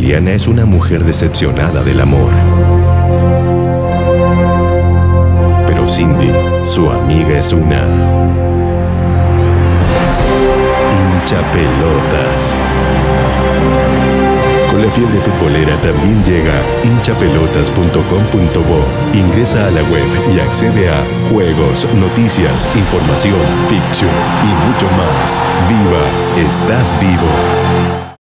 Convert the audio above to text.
Liliana es una mujer decepcionada del amor. Pero Cindy, su amiga, es una hinchapelotas. Con la fiebre futbolera también llega hinchapelotas.com.bo. Ingresa a la web y accede a juegos, noticias, información, ficción y mucho más. ¡Viva! ¡Estás vivo!